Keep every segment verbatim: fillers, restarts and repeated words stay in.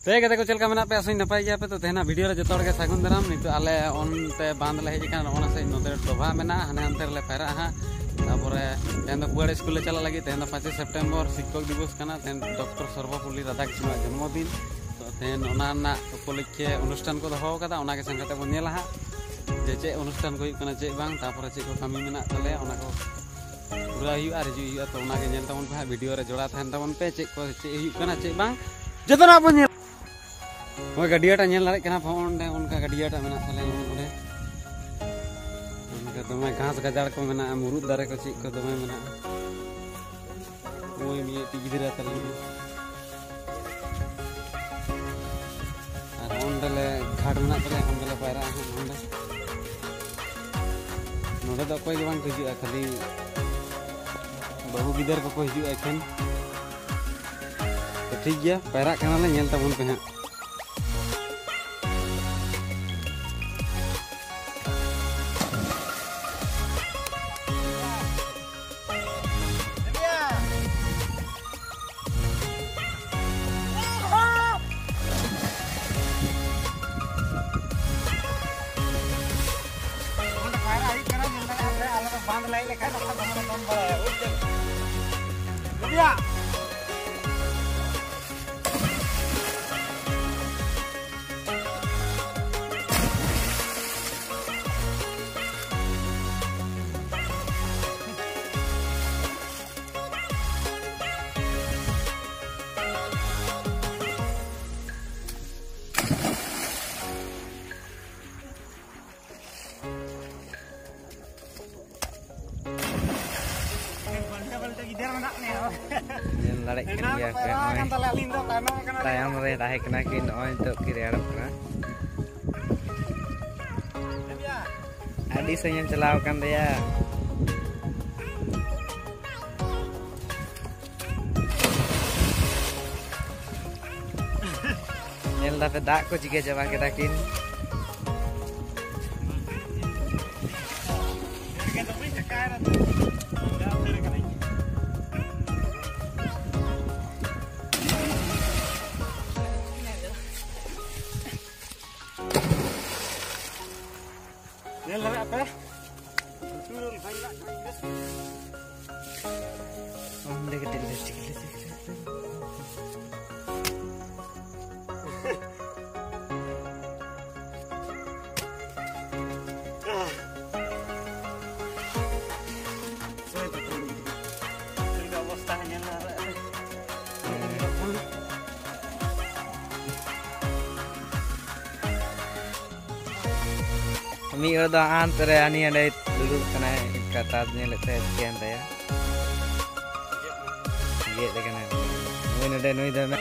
ते कते को चलका मेना पे असई नपाय गया पे तो तेना वीडियो रे जतोड़ के सागुन दराम नितो आले ओनते बांध ले हेज कान ओना से नोते टोभा मेना हने अंतर ले पैरा हा तापरे तेन दो कुआड़े स्कूल ले चला लगी तेन दो पाँच सेप्टेम्बर शिक्षक दिवस काना तेन डॉक्टर सर्वपल्ली राधाकृष्ण जन्मदिन तो तेन ओना ना उपलक्षे अनुष्ठान को दोहो कदा ओना के संगते बन नेला हा जे चे अनुष्ठान को हुई कना चे बांग तापरे चे को कमी मेना तले ओना को पूरा हुई आर हिजु हुई तो ओना के नेल तमन पे वीडियो रे जोड़ा थान तमन पे चे को चे हुई कना चे बांग जतना बन ओय गडियाटा नेल लारे कना फोंडे उनका गडियाटा मेना तले ओंडे उनका दमे घास गजाड़ को मेना मुरुद दारे को चिक को दमे मेना ओय मिए टिगिरा तले आर ओंडले घाट मेना तले ओंडले पायरा ओंडे नोडे दो कोई बांग हिजुआ खाली बहु गिदर को हिजुआ एखन तो ठीक गया पायरा कना ले नेल तबन पे हां बांध लाई लेखा तो हम कम बड़ा उठ बढ़िया lari kerja kan tayang mereka tahe kena kin oi untuk kiri arab kena adi saya celau kan dia nyel dapat dak ko jika jawa kita kin Nel lari apa? Turun banyak. Oh, dia kecil kecil kecil. Ah. Saya betul. Sudah bostahnya lari. Kami udah antara ani ada dulu kena katanya letak sekian saya. Iya, deh kena. Mungkin ada nui dah.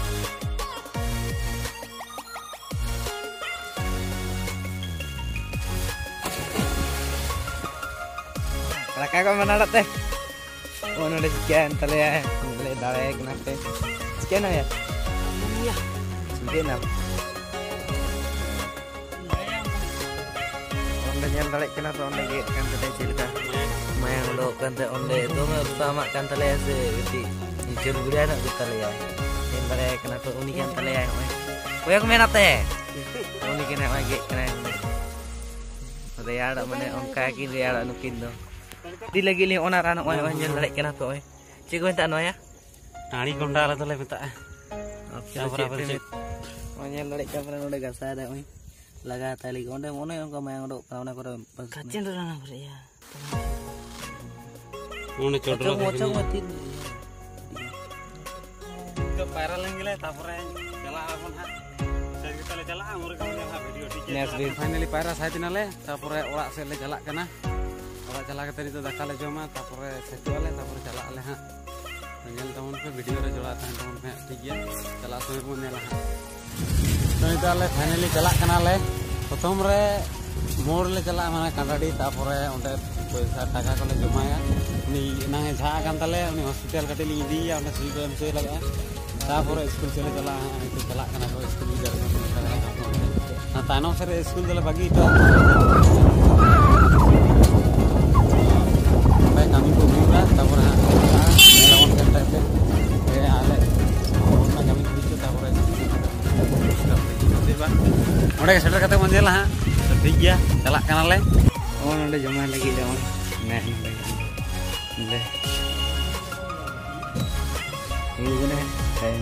Rakah kau mana lat teh? Oh, ada sekian tali ya. Boleh darah kena teh. Sekian ya? Iya. Sekian apa? Nyel tarik kena tu onde gate kan tadi cilka mayang lo kan tadi onde itu mah utama kan tadi ase gede nyicil gede anak kita lihat nyel tarik kena tu unik kan tadi ya kau yang main apa ya unik kena lagi kena ada ya ada mana ongka kini ya ada nukin tu di lagi ni onar anak wah nyel tarik kena tu eh cik kau minta no ya nari gondal tu le minta siapa berapa cik nyel tarik kamera onde gasa ada eh लगा था लेकिन उन्हें उन्हें उनका मैं उन्हें उन्हें करो कच्चे तो रहना पड़ेगा उन्हें छोड़ दो मोचा मती तो पैरा लेंगे ले तापरे चला अपन हां सही kita le चला हमरे को हां वीडियो ठीक है नेक्स्ट डे फाइनली पैरा साइड नाले तापरे ओड़ा से ले चला कना ओड़ा चला के तरी तो दाका ले जोमा तापरे सेटु वाले तापरे चला ले हां नेल तमन पे वीडियो रे जोड़ा था तमन पे ठीक है चला समय को नेला हां तो इताले फाइनली चला कना ले प्रथम रे मोड़ ले चला माने कांडाडी तापरे ओंडे पैसा टाका को ले जमाया नि नांगे झा कान तले उनी हॉस्पिटल कटे ली इदी या ओंडे सुई को एमसे लगा तापरे स्कूल चले चला इते चला कना को स्कूल गर ना तानो से स्कूल दले बागी तो भाई kami को बुरा तापरे मेलावन कंटे पे ए आले ओना kami बिचो तापरे Udah setel kata mau nyala ha. ठीक गया चला करना ले और नोडे जमा लगी ले और ने नोडे ये गने टाइम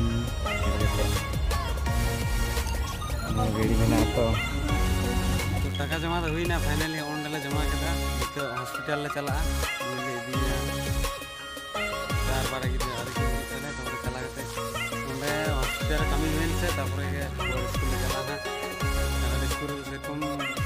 नो गाड़ी में ना तो तो टाका जमा तो हुई ना फाइनली ऑन ले जमा केदा तो हॉस्पिटल ले चला ले दिया चार बार की आर की चले तो चला करते ओंडे हॉस्पिटल कमी हुई से तापरे के स्कूल ले चला था स्कूल से कम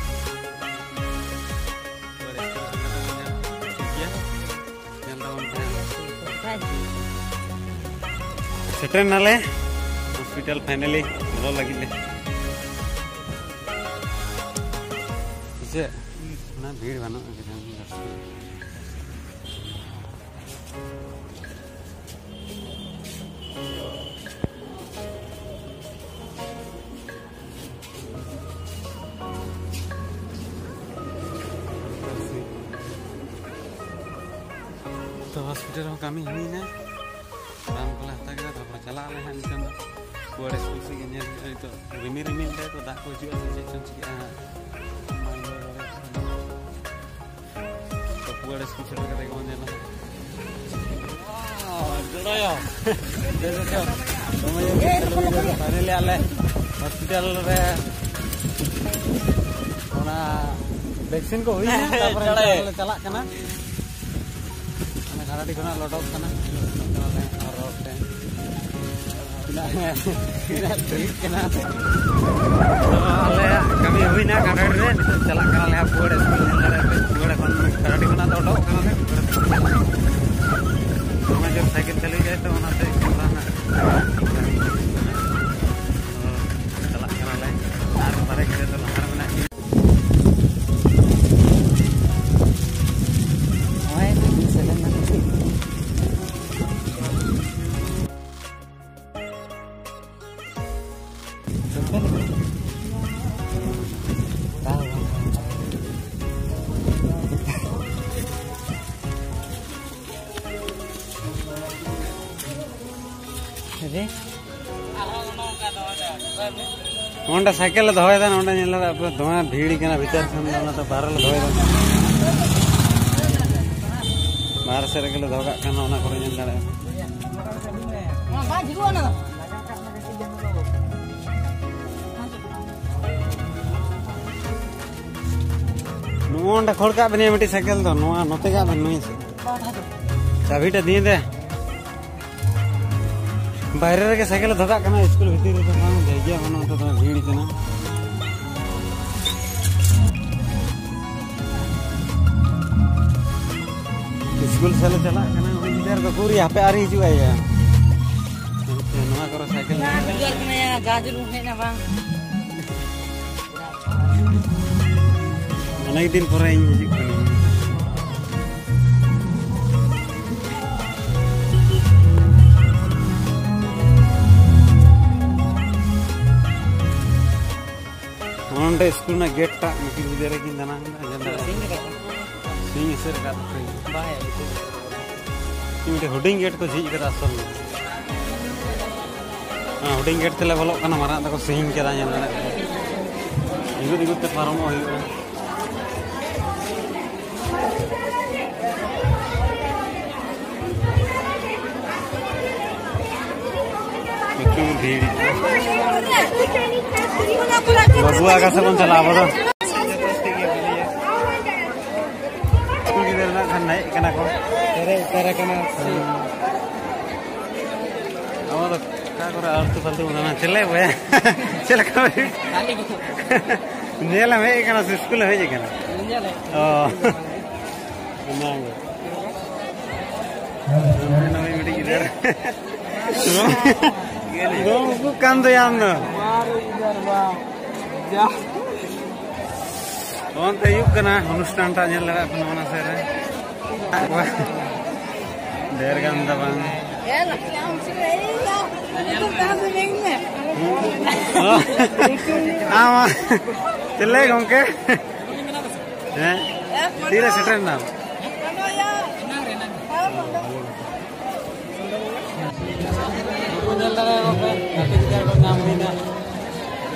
सेटर नाले हॉस्पिटल फाइनली बोलो लगी ले इसे ना भीड़ बनो तो हॉस्पिटल में कमी हुई ना राम को लाता गया तो चला ले हैं निकल कुआरे स्कूल से गया तो रिमी रिमी ले तो दाग को जुआ से चेक चिया तो कुआरे स्कूल से करके कौन जाना जोड़ाया दे दे तो मैं फाइनली आले हॉस्पिटल रे ओना वैक्सीन को हुई है तापर चला कना घराटी को लडक कना kami huwi na kadar re chala kana le puade school nare puade kon karati kona to dok kana le मैं जब साइकिल चली गए तो वहां से ना चला करा ले आर बारे करे तो लहर बना ओए सेकंड में ओंडा साइकिल धोए था ओंडा नेला अपने धोए भीड़ के ना भीतर से तो बाहर धोए था बाहर से रखे धोगा खाना ओना करे नेल दाड़े ओंडा खोल का बने मिटी साइकिल तो नोआ नते का बन नई चाबीटा दिए दे बाहर रे साइकिल धोगा कना स्कूल भीतर रे तो बांग जगह बनो तो भीड़ कना स्कूल से चला कना इधर को पूरी यहाँ पे आ रही जो है यार नवा करो साइकिल ना इधर कना यार गाजरू है ना बांग अनेक दिन पर इन हिजुक कना ओंडे स्कूल ना गेट टा मिटी दे रे किन दाना जंदा सिंह से रे का बाय मिटी हुडिंग गेट को झिज कदा असल हां हुडिंग गेट तेले बोलो कना मारा तको सिंह केदा जन दाना इगु दिगु ते पारम होई मिटी भीड़ बबुआ का सब चला बोलो स्कूल की देर ना खान नहीं कना को तेरे तेरे कना अब तो का करे आलतू फालतू ना चले वे चल का नेला में कना स्कूल है जे कना ओ ना ना मैं मिटी इधर दो को कांद यान ओंते युग कना अनुष्ठान ता नेल लगा अपन ओना से रे देर गान दा बांग आमा चले गंके हैं तीरे सेटर ना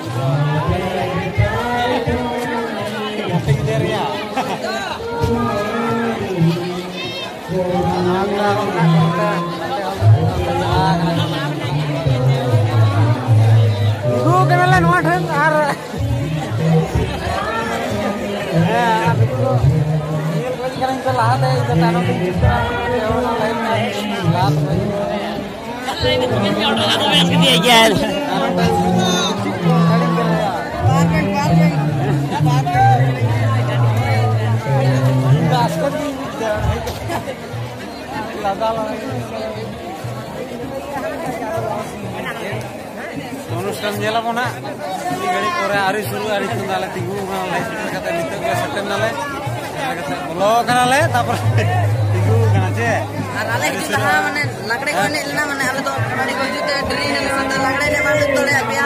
अनुष्ठान nyelapon ha ini gari kore ari suru ari tungale tinggu nale kata nitu ke seten nale kata bolo kanale tapor tinggu kana je ar ale kita mane lakde ko ne na mane ale to mane ko jute dri ne sata lakde ne mane tole apya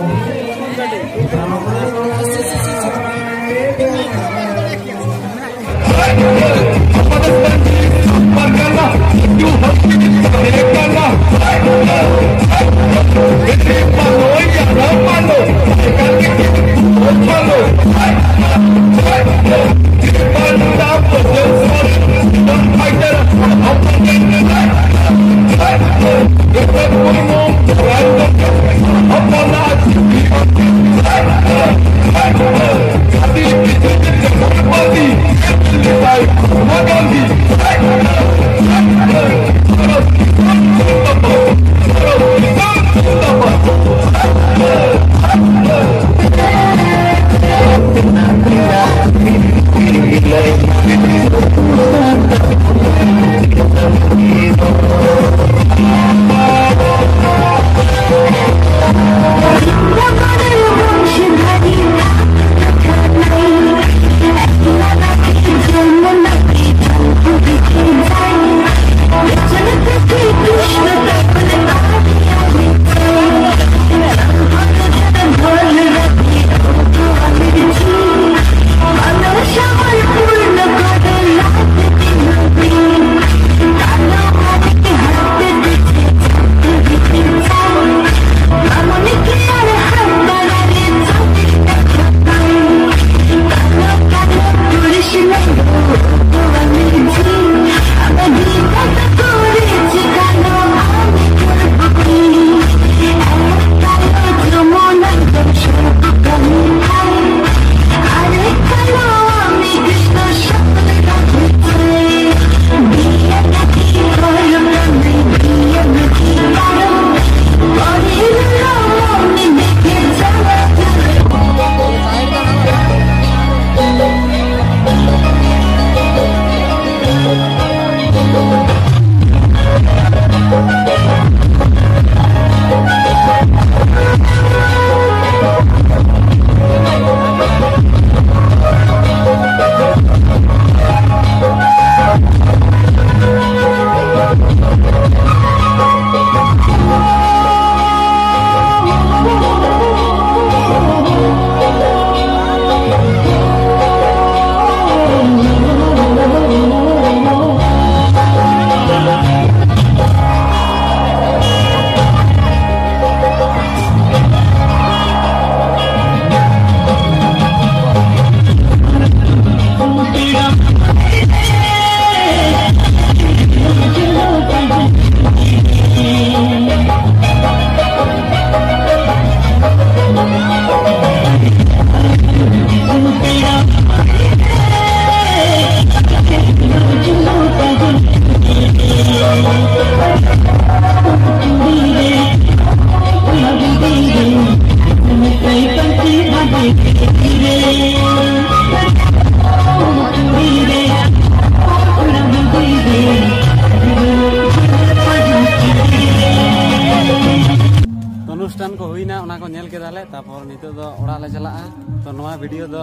अनुष्ठान को हुई ना उना को nail के दाले तापर नितो दो ओड़ा ले चला तो नवा वीडियो दो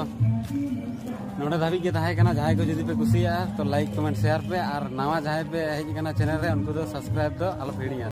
नोडे धाबी के ताहे कना जाय को जदी पे कुसिया तो लाइक कमेंट शेयर पे और नवा जाय पे हेज कना चैनल रे उनको दो सब्सक्राइब दो आलो फेड़िया।